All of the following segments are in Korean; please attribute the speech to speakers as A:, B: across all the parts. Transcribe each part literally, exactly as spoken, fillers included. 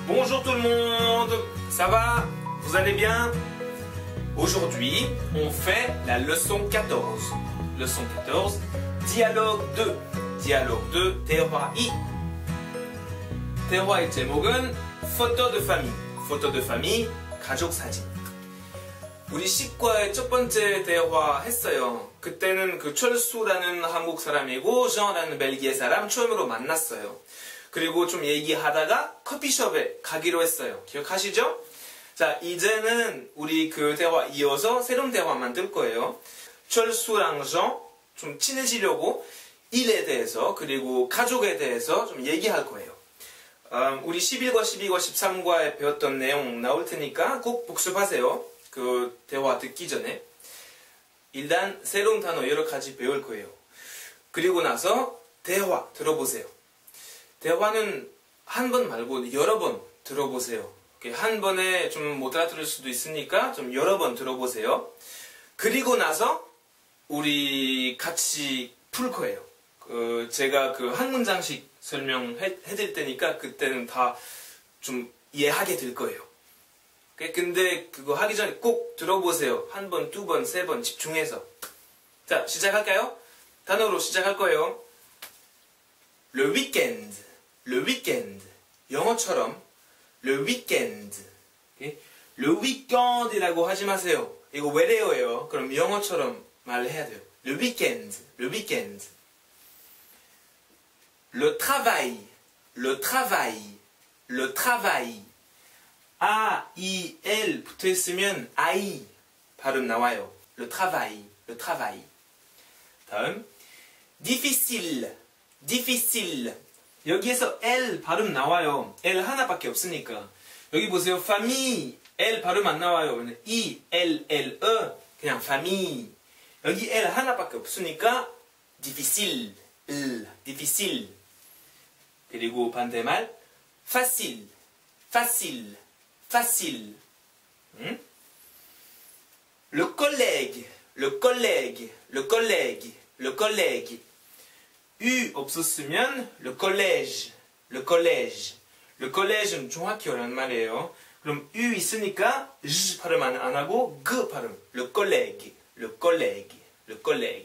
A: Bonjour tout le monde, ça va? Vous allez bien? Aujourd'hui, on fait la leçon quatorze. Leçon quatorze, dialogue deux. dialogue deux, 대화이. 대화의 제목은 photo de famille. photo de famille, 가족 사진. 우리 식과의 첫 번째 대화 했어요. 그때는 그 철수라는 한국 사람이고 jean라는 벨기에 사람 처음으로 만났어요. 그리고 좀 얘기하다가 커피숍에 가기로 했어요. 기억하시죠? 자, 이제는 우리 그 대화 이어서 새로운 대화 만들 거예요. 철수랑 jean 좀 친해지려고 일에 대해서 그리고 가족에 대해서 좀 얘기할 거예요. 음, 우리 십일과 십이과 십삼과에 배웠던 내용 나올 테니까 꼭 복습하세요. 그 대화 듣기 전에. 일단 새로운 단어 여러 가지 배울 거예요. 그리고 나서 대화 들어보세요. 대화는 한 번 말고 여러 번 들어보세요. 한 번에 좀 못 알아들을 수도 있으니까 좀 여러 번 들어보세요. 그리고 나서 우리 같이 풀 거예요. 그 제가 그 한 문장씩 설명해 드릴 테니까 그때는 다 좀 이해하게 될 거예요. 근데 그거 하기 전에 꼭 들어보세요. 한 번, 두 번, 세 번 집중해서. 자, 시작할까요? 단어로 시작할 거예요. Le weekend. Le weekend. 영어처럼 le weekend. Okay? Le weekend이라고 하지 마세요. 이거 외래어예요. 그럼 영어처럼 말해야 돼요. Le weekend. Le weekend. Le travail. Le travail. Le travail. A, I, L 붙어 있으면 I 발음 나와요. Le travail. Le travail. 다음. difficile. difficile. 여기에서 L 발음 나와요. L 하나밖에 없으니까. 여기 보세요. famille. L 발음 안 나와요. I, L, L, E. 그냥 famille. 여기 L 하나밖에 없으니까 difficile. L. difficile. 그리고 반대말 facile. facile. facile. Hmm? Le collègue. Le collègue. Le collègue. Le collègue. U 없었으면 le collège, le collège. le collège는 중학교라는 말이에요. 그럼 U 있으니까 j 발음 안, 안 하고 g 발음. le collègue, le collègue, le collègue.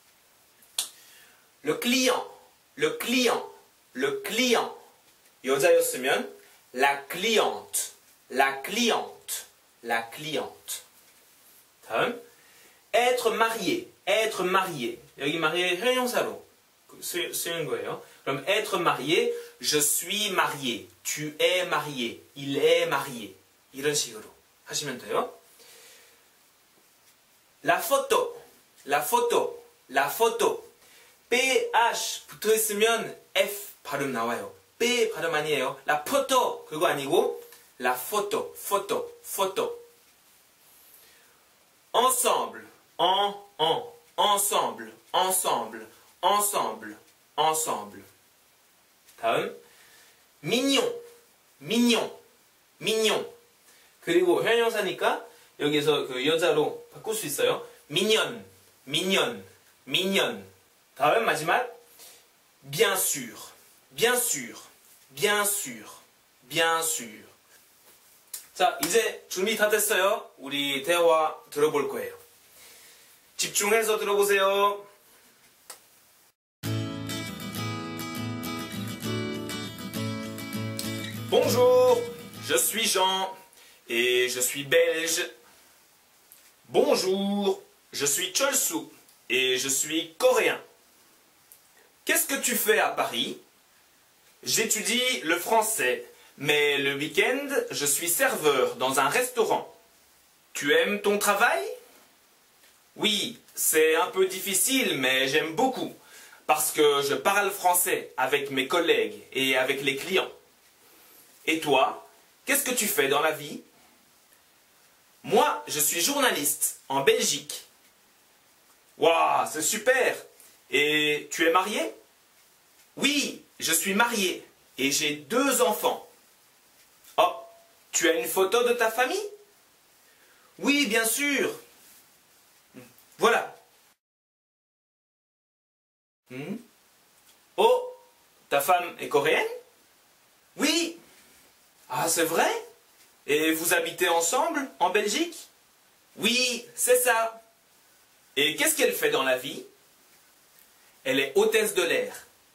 A: le client, le client, le client. 여자였으면 la cliente, la cliente, la cliente. 다음, être marié, être marié. 여기 marié 형용사로 쓰는 거예요. 그럼 être marié, je suis marié, tu es marié, il est marié. 이런 식으로 하시면 돼요. La photo, la photo, la photo. ph 붙어 있으면 f 발음 나와요. p 발음 아니에요. la photo 그거 아니고 la photo, photo, photo. ensemble, en, en, ensemble, ensemble. ensemble, ensemble. 다음, mignon, mignon, mignon. 그리고 형용사니까 여기서 그 여자로 바꿀 수 있어요. mignon, mignon, mignon. 다음 마지막, bien sûr, bien sûr, bien sûr, bien sûr. 자, 이제 준비 다 됐어요. 우리 대화 들어볼 거예요. 집중해서 들어보세요. Bonjour, je suis Jean et je suis belge. Bonjour, je suis Cholsu et je suis coréen. Qu'est-ce que tu fais à Paris? J'étudie le français, mais le week-end, je suis serveur dans un restaurant. Tu aimes ton travail? Oui, c'est un peu difficile, mais j'aime beaucoup, parce que je parle français avec mes collègues et avec les clients. Et toi, qu'est-ce que tu fais dans la vie? Moi, je suis journaliste en Belgique. Waouh, c'est super! Et tu es marié? Oui, je suis marié et j'ai deux enfants. Oh, tu as une photo de ta famille? Oui, bien sûr. Voilà. Hmm? Oh, ta femme est coréenne? Oui. Ah, c'est vrai? Et vous habitez ensemble en Belgique? Oui, c'est ça. Et qu'est-ce qu'elle fait dans la vie? Elle est hôtesse de l'air.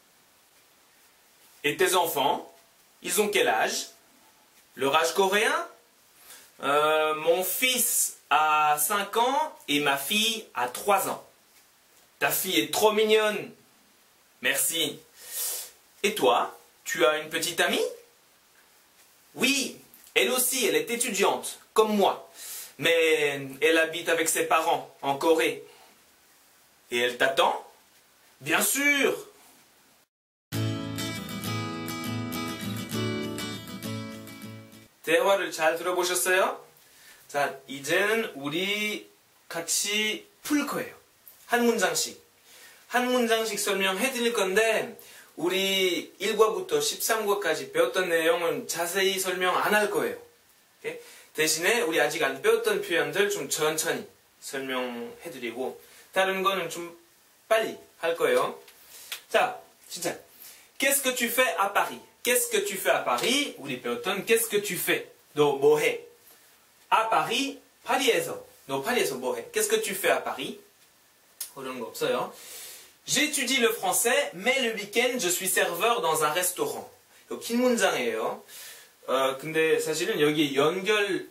A: Et tes enfants, ils ont quel âge? Leur âge coréen? euh, Mon fils a cinq ans et ma fille a trois ans. Ta fille est trop mignonne. Merci. Et toi, tu as une petite amie? Oui, elle aussi, elle est étudiante, comme moi. Mais elle habite avec ses parents en Corée. Et elle t'attend? Bien sûr! 대화를 잘 들어보셨어요? 자, 이제는 우리 같이 풀 거예요. 한 문장씩. 한 문장씩 설명해 드릴 건데 우리 일 과부터 십삼 과까지 배웠던 내용은 자세히 설명 안 할 거예요. 오케이? 대신에 우리 아직 안 배웠던 표현들 좀 천천히 설명해 드리고 다른 거는 좀 빨리 할 거예요. 자, 진짜. Qu'est-ce que tu fais à Paris? Qu'est-ce que tu fais à Paris? 우리 배웠던 Qu'est-ce que tu fais? 너 뭐 해? À Paris, 파리에서. 너 파리에서 뭐 해? Qu'est-ce que tu fais à Paris? 그런 거 없어요. J'étudie le français, mais le week-end, je suis serveur dans un restaurant. 이거 긴 문장이에요. 어, 근데 사실은 여기 연결할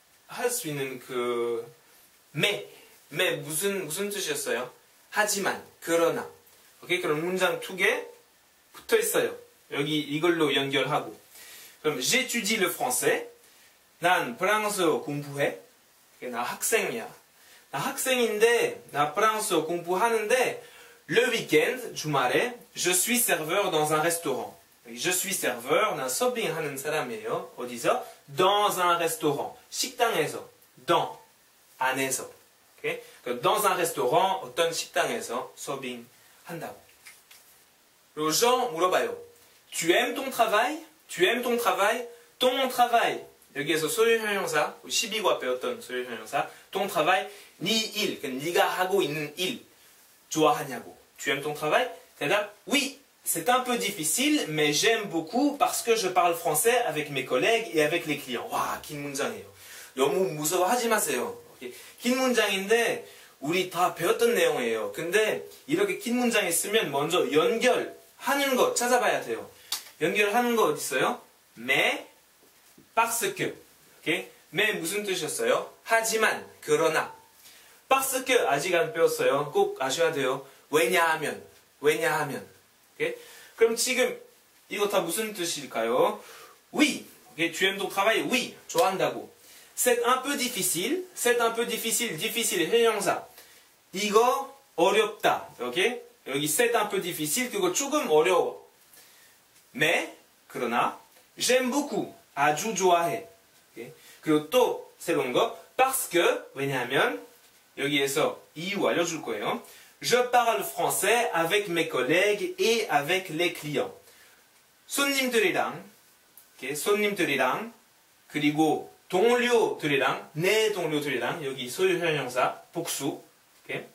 A: 수 있는 그 mais, mais 무슨 무슨 뜻이었어요? 하지만, 그러나. 오케이, 그럼 문장 두 개 붙어 있어요. 여기 이걸로 연결하고. 그럼 j'étudie le français. 난 프랑스어 공부해. 나 학생이야. 나 학생인데 나 프랑스어 공부하는데 le week-end, 주말에 je suis serveur dans un restaurant. je suis serveur, 난 서빙하는 사람이에요. 어디서? dans un restaurant. 식당에서. dans, 안에서. Okay? dans un restaurant, 어떤 식당에서 서빙한다고. 그리고 Jean 물어봐요. Tu aimes ton travail? Tu aimes ton travail? ton travail. 여기에서 소유형용사, 십이 과 배웠던 소유형용사. ton travail, 네 일, 그러니까 네가 하고 있는 일. 좋아하냐고. Tu aimes ton travail? 대답, oui. C'est un peu difficile, mais j'aime beaucoup parce que je parle français avec mes collègues et avec les clients. 와, 긴 문장이에요. 너무 무서워하지 마세요. 긴 문장인데 우리 다 배웠던 내용이에요. 근데 이렇게 긴 문장이 있으면 먼저 연결하는 거 찾아봐야 돼요. 연결하는 거 어디 있어요? mais, parce que. 오케이? mais 무슨 뜻이었어요? 하지만, 그러나. parce que 아직 안 배웠어요. 꼭 아셔야 돼요. 왜냐하면, 왜냐하면. 오케이? 그럼 지금 이거 다 무슨 뜻일까요? oui. 오케이? tu aimes ton travail? oui. 좋아한다고. c'est un peu difficile. c'est un peu difficile. difficile 형용사. 이거 어렵다. 오케이? 여기 c'est un peu difficile. 그거 조금 어려워. mais 그러나 j'aime beaucoup. 아주 좋아해. 오케이? 그리고 또 새로운 거 parce que 왜냐하면 여기에서 이유 알려줄 거예요. Je parle français avec mes collègues et avec les clients. 손님들이랑, okay, 손님들이랑 그리고 동료들이랑 내 동료들이랑 여기 소유형용사 복수. Okay?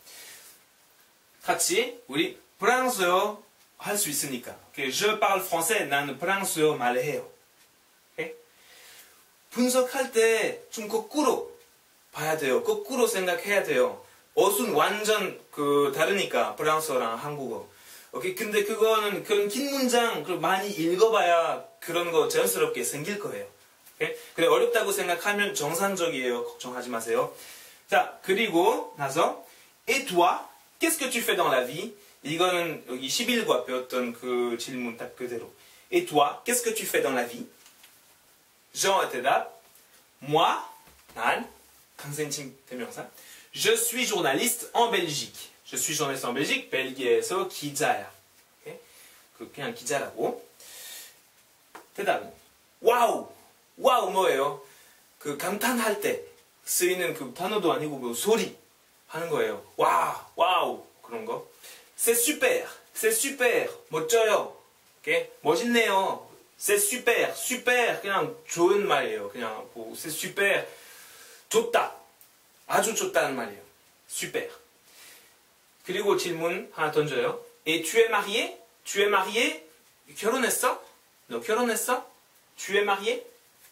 A: 같이 우리 프랑스어 할 수 있으니까. Okay? Je parle français. 나는 프랑스어 말해요. Okay? 분석할 때 좀 거꾸로 봐야 돼요. 거꾸로 생각해야 돼요. 어순 완전 그 다르니까 프랑스어랑 한국어. 오케이, 근데 그거는 그런 긴 문장 많이 읽어봐야 그런 거 자연스럽게 생길 거예요. 오케이? 그래 어렵다고 생각하면 정상적이에요. 걱정하지 마세요. 자, 그리고 나서 Et toi, qu'est-ce que tu fais dans la vie? 이거는 여기 십일 과 배웠던 그 질문 딱 그대로. Et toi, qu'est-ce que tu fais dans la vie? Jean 대답. Moi, 난 강세칭 대명사. Je suis journaliste en Belgique. Je suis journaliste en Belgique. 벨기에에서 기자야. 오케이? 그냥 기자라고. 대답. 와우. 와우 뭐예요? 그 감탄할 때 쓰이는 그 단어도 아니고 뭐 소리 하는 거예요. 와, 와우 그런 거. C'est super. C'est super. 멋져요. 오케이? 멋있네요. C'est super. super 그냥 좋은 말이에요. 그냥 뭐 c'est super. 좋다. 아주 좋다는 말이에요. super. 그리고 질문 하나 던져요. Et tu es marié? Tu es marié? 결혼했어? 너 결혼했어? Tu es marié?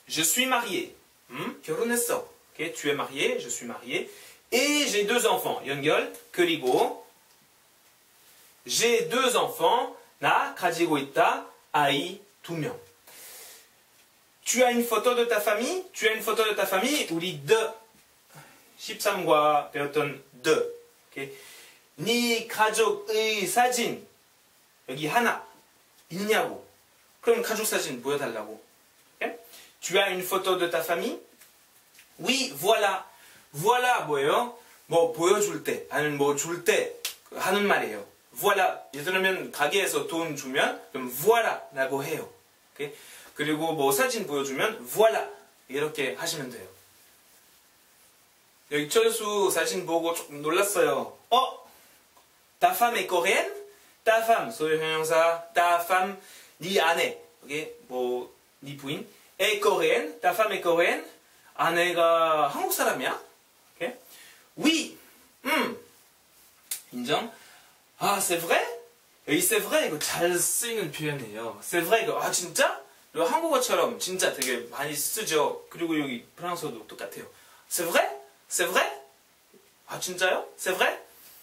A: je suis marié. 음? 결혼했어. Okay? Tu es marié, je suis marié. Et j'ai deux enfants. 연결. 그리고 j'ai deux enfants. 나 가지고 있다. 아이 두 명. Tu as une photo de ta famille? Tu as une photo de ta famille? 우리 de 십삼과 배웠던 de. Okay? 네 가족의 사진 여기 하나 있냐고. 그럼 가족 사진 보여달라고. Okay? Tu as une photo de ta famille? Oui, voilà. voilà 뭐예요? 뭐 보여줄 때, 아니면 뭐 줄 때 하는 말이에요. voilà. 예를 들면 가게에서 돈 주면 그럼 voila라고 해요. Okay? 그리고 뭐 사진 보여주면 voilà 이렇게 하시면 돼요. 여기 철수 사진 보고 조금 놀랐어요. 어? Ta femme est coréenne? Ta femme, 소유 형용사, ta femme, 네 아내, okay? 뭐, 네 부인, est coréenne, ta femme est coréenne? 아내가 한국 사람이야? Okay? Oui, 음, 인정? 아, c'est vrai? 여기 c'est vrai, 이거 잘 쓰이는 표현이에요. c'est vrai, 이거, 아, 진짜? 이거 한국어처럼 진짜 되게 많이 쓰죠. 그리고 여기 프랑스어도 똑같아요. c'est vrai? c'est vrai? 아, 진짜요? c'est vrai?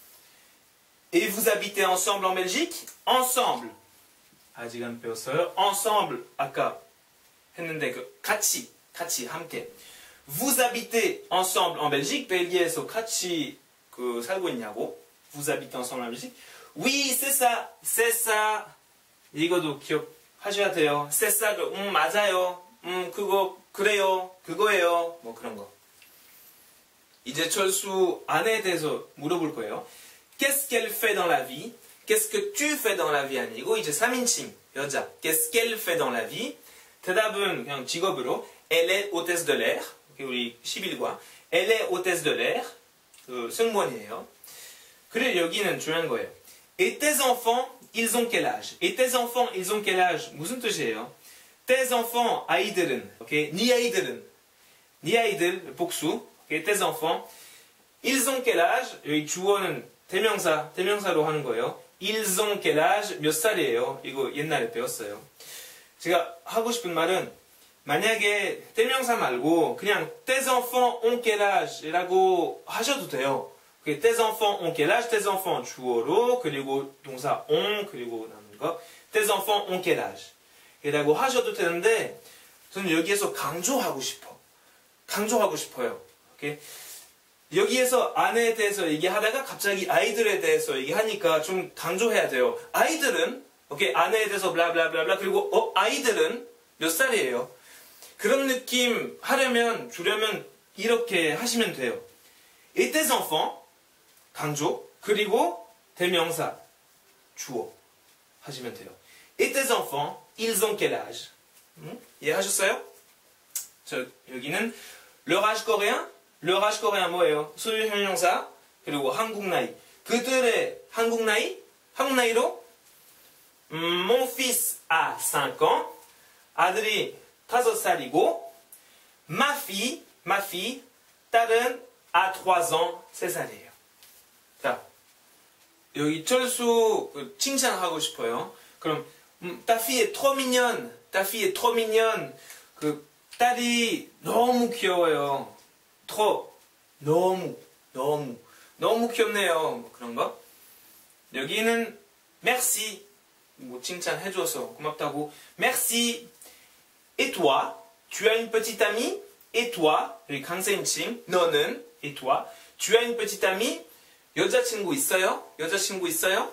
A: Et vous habitez ensemble en Belgique? Ensemble. 아직 안 배웠어요. Ensemble. 아까 했는데 그 같이, 같이 함께. Vous habitez ensemble en Belgique? 벨기에에서 같이 그 살고 있냐고? Vous habitez ensemble en Belgique? Oui, c'est ça. c'est ça. 이거도 기억하셔야 돼요. c'est ça. 음, 맞아요. 음, 그거 그래요. 그거예요. 뭐 그런 거. 이제 철수 아내에 대해서 물어볼 거예요. Qu'est-ce qu'elle fait dans la vie? Qu'est-ce que tu fais dans la vie? 아니고 이제 삼인칭 여자. Qu'est-ce qu'elle fait dans la vie? 대답은 그냥 직업으로 Elle est hôtesse de l'air. 우리 십일과 Elle est hôtesse de l'air. 그 승무원이에요. 그래 여기는 중요한 거예요. Et tes enfants, ils ont quel âge? Et tes enfants, ils ont quel âge? 무슨 뜻이에요? Tes enfants, 아이들은, 오케이? 네 아이들은, 네 아이들 복수. 오케이? Tes enfants, ils ont quel âge? 여기 주어는 대명사, 대명사로 하는 거예요. Ils ont quel âge? 몇 살이에요? 이거 옛날에 배웠어요. 제가 하고 싶은 말은 만약에 대명사 말고 그냥 tes enfants ont quel âge? 라고 하셔도 돼요. tes enfants ont quel âge? tes enfants 주어로 그리고 동사 ont 그리고 나는 거 tes enfants ont quel âge? 이라고 하셔도 되는데 저는 여기에서 강조하고 싶어. 강조하고 싶어요. 오케이? 여기에서 아내에 대해서 얘기하다가 갑자기 아이들에 대해서 얘기하니까 좀 강조해야 돼요. 아이들은 오케이 아내에 대해서 블라블라블라 그리고 어 아이들은 몇 살이에요? 그런 느낌 하려면 주려면 이렇게 하시면 돼요. Et tes enfants 강조 그리고 대명사 주어 하시면 돼요. Et tes enfants ils ont quel âge? 음? 이해하셨어요? 저 여기는 leur âge coréen leur âge coréen 뭐예요? 소유 형용사 그리고 한국 나이 그들의 한국 나이 한국 나이로 음, mon fils a cinq ans 아들이 다섯 살이고 ma fille ma fille 딸은 a trois ans 세 살이에요. 자 여기 철수 칭찬하고 싶어요. 그럼 음, ta fille est trop mignonne ta fille est trop mignonne 그 딸이 너무 귀여워요. trop 너무 너무 너무 귀엽네요. 뭐 그런 거. 여기는 merci 뭐 칭찬해줘서 고맙다고 merci. Et toi, tu as une petite amie? Et toi, 여기 강세인칭 너는 et toi, tu as une petite amie? 여자친구 있어요? 여자친구 있어요?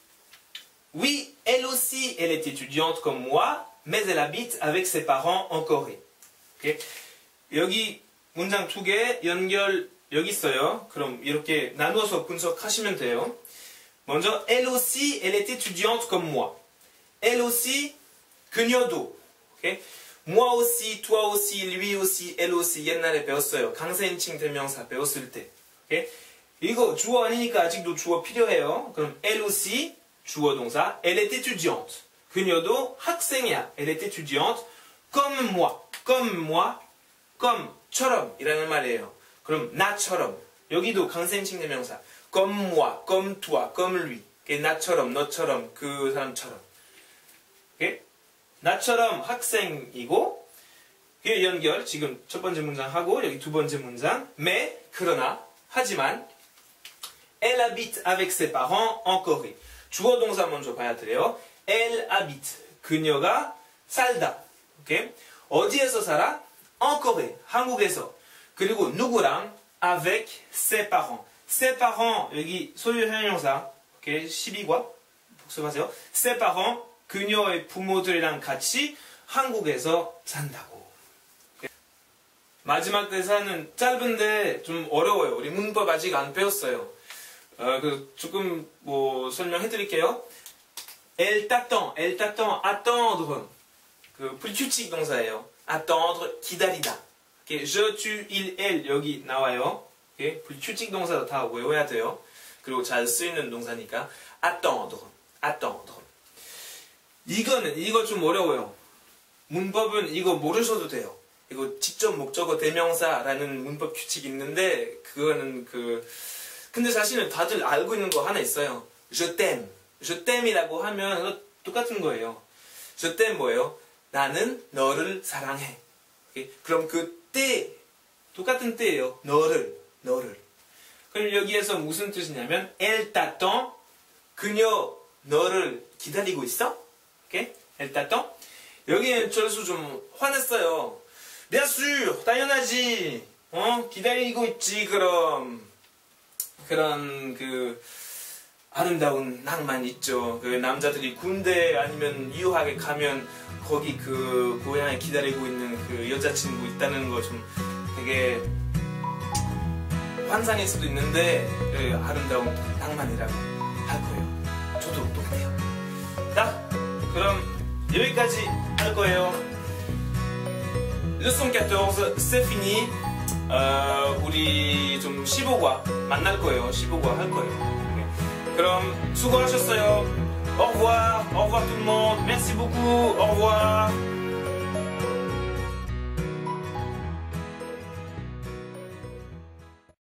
A: Oui, elle aussi, elle est étudiante comme moi, mais elle habite avec ses parents en Corée. Okay? 여기 문장 두 개 연결 여기 있어요. 그럼 이렇게 나누어서 분석하시면 돼요. 먼저 elle aussi, elle est étudiante comme moi. elle aussi, 그녀도. Okay? moi aussi, toi aussi, lui aussi, elle aussi 옛날에 배웠어요. 강세인칭 대명사 배웠을 때. Okay? 이거 주어 아니니까 아직도 주어 필요해요. 그럼 elle aussi, 주어 동사, elle est étudiante. 그녀도 학생이야. elle est étudiante comme moi. comme moi, comme 처럼 이라는 말이에요. 그럼 나처럼 여기도 강세인칭 대명사 comme moi, comme toi, comme lui. 나처럼, 너처럼, 그 사람처럼. 오케이? 나처럼 학생이고 그 연결 지금 첫 번째 문장 하고 여기 두 번째 문장. mais 그러나 하지만 elle habite avec ses parents en Corée. 주어 동사 먼저 봐야 돼요. elle habite 그녀가 살다. 오케이? 어디에서 살아? en Corée 한국에서. 그리고 누구랑? avec ses parents. ses parents 여기 소유 형용사. 오케이? 십이과 복습하세요. ses parents 그녀의 부모들이랑 같이 한국에서 산다고. 오케이? 마지막 대사는 짧은데 좀 어려워요. 우리 문법 아직 안 배웠어요. 어, 그 조금 뭐 설명해 드릴게요. elle t'attend, elle t'attend, attendre. 그 불규칙 동사예요. attendre, 기다리다. 오케이? je, tu, il, elle 여기 나와요. 오케이? 불규칙 동사도 다 외워야 돼요. 그리고 잘 쓰이는 동사니까 attendre, attendre. 이거는 이거 좀 어려워요. 문법은 이거 모르셔도 돼요. 이거 직접 목적어 대명사라는 문법 규칙이 있는데 그거는 그 근데 사실은 다들 알고 있는 거 하나 있어요. je t'aime. je t'aime이라고 하면 똑같은 거예요. je t'aime 뭐예요? 나는 너를 사랑해. 오케이? 그럼 그 때 똑같은 때예요. 너를 너를. 그럼 여기에서 무슨 뜻이냐면 elle t'attend. 그녀 너를 기다리고 있어? 오케이? elle t'attend. 여기에 철수 좀 화냈어요. bien sûr, 당연하지. 어? 기다리고 있지 그럼. 그런 그 아름다운 낭만 있죠. 그 남자들이 군대 아니면 유학에 가면 거기 그 고향에 기다리고 있는 그 여자친구 있다는 거 좀 되게 환상일 수도 있는데 그 아름다운 낭만이라고 할 거예요. 저도 똑같아요. 자, 그럼 여기까지 할 거예요. leçon quatorze, c'est fini. 어, 우리 좀 십오 과 만날 거예요. 십오 과 할 거예요. 그럼 수고하셨어요. Au revoir, au revoir tout le monde. Merci beaucoup. Au revoir.